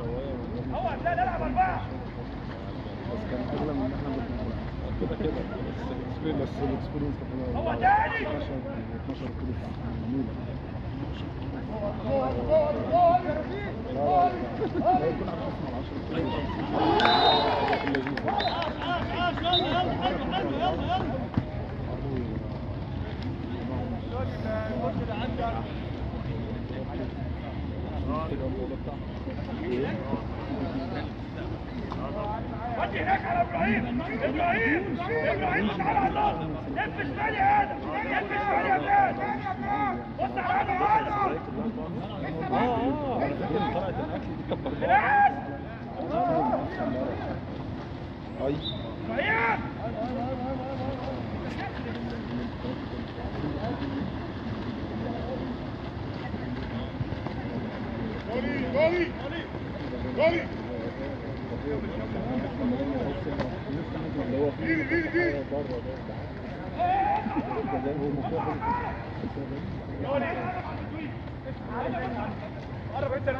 هو لا نلعب 4 بس كان اغلى من احنا كده كده بس الاكسبيرينس كانت هو تاني 12 كيلو جميله ودي هناك على ابراهيم تعالى على النص لف شمال يا ادم لف شمال يا بلال بص على هذا جولي قرب انت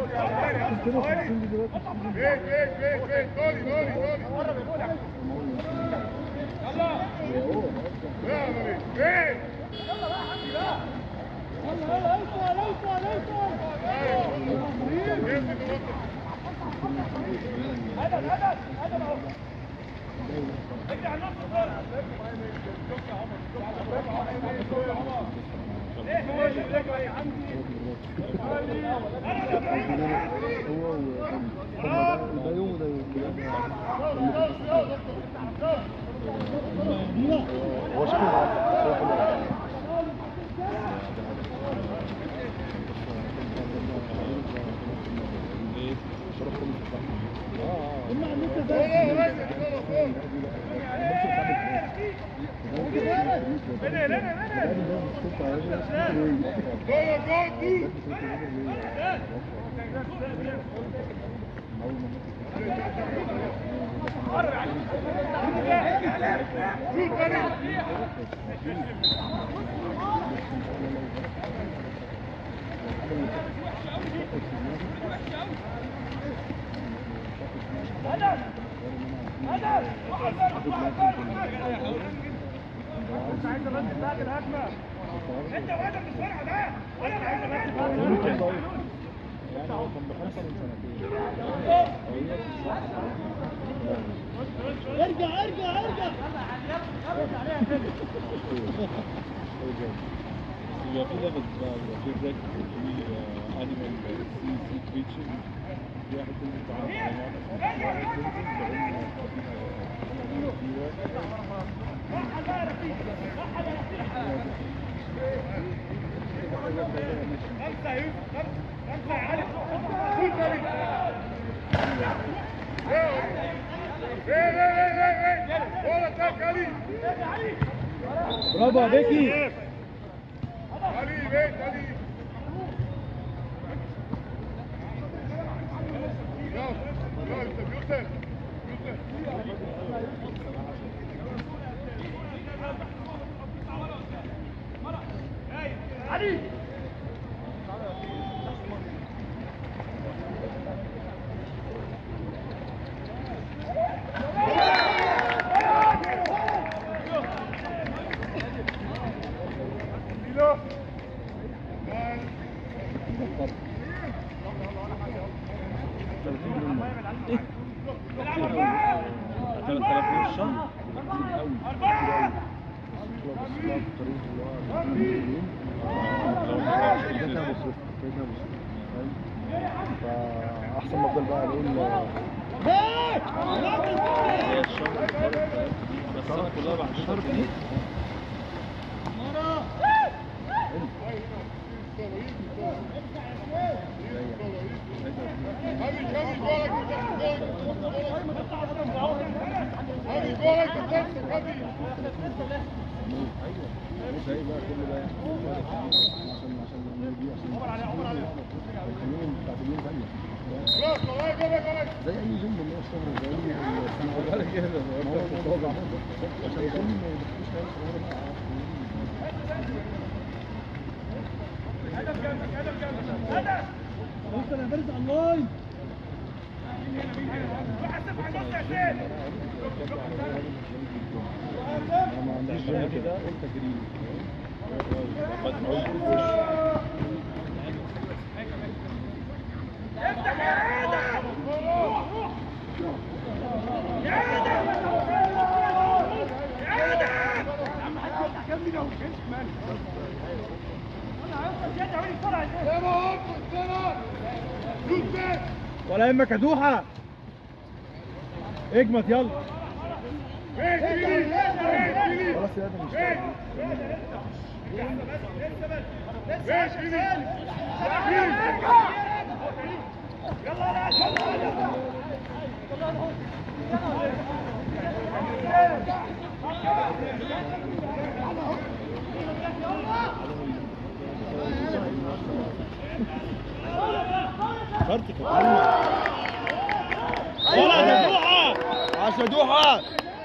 عايز الراجل بتاعك الهجمه انت وادم بسرعه ده وانا عايز الراجل يعني هو كان بخمسه من سنتين ارجع يبقى في ليفلز بقى، يبقى في ريك وفي انيمال سي كريتشر، في واحد تنزل تعالى واحد برافو يا بيكي. علي فاحسن ما افضل بقى اقول بس كلها بعد شرط دي زي بقى كل ده عشان دي بتاعت اليوم ثانيه زي اي جيم اللي هو الشهر زي اي سنه عشان يكون ما يدخلوش هدف جنبك هدف وصل يا بارز الله. انا ما عنديش جيم كده قلت اجري افتح يا ادم يا ادم يا ادم يا عم حد يفتح كمل لو كنت مالك انا عايز زياده وين السرعه دي يا بابا السرعه دوس ولا يهمك يا دوحه اجمد يلا خلاص يا ادم خرتك يا دوحه عشان دوحه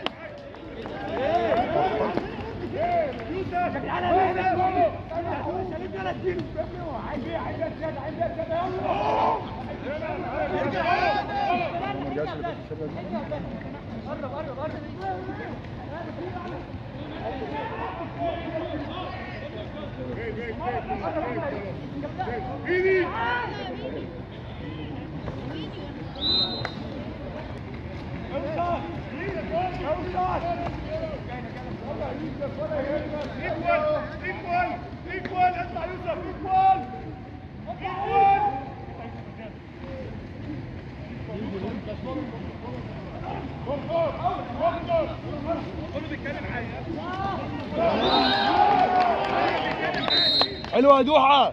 ايكوال اطلع يوسف ايكوال حلوه يا دوحه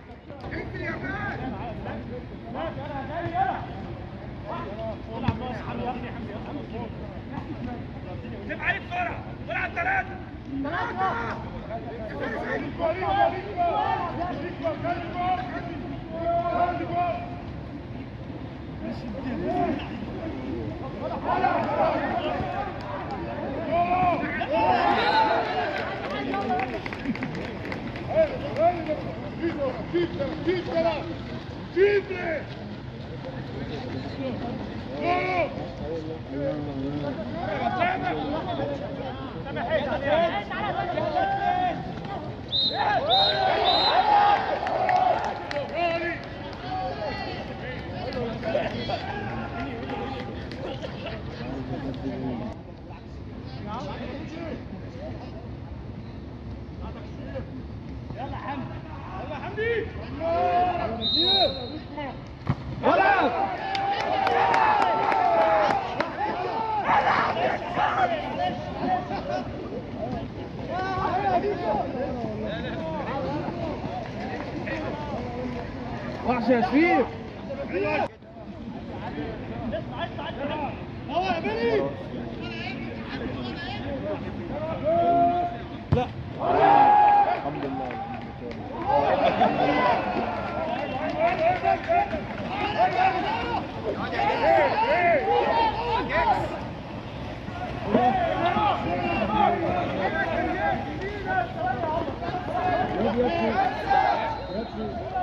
تبقى عليك بسرعه طلع ثلاثه يلا حمدي يلا حمدي وحش يا شريف لا الحمد لله يا